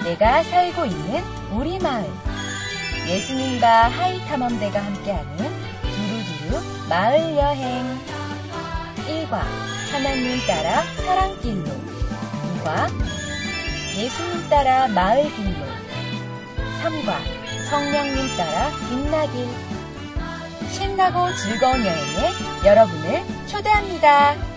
내가 살고 있는 우리 마을. 예수님과 하이탐험대가 함께하는 두루두루 마을 여행. 1과 하나님 따라 사랑길로. 2과 예수님 따라 마을 길로. 3과 성령님 따라 빛나길. 신나고 즐거운 여행에 여러분을 초대합니다.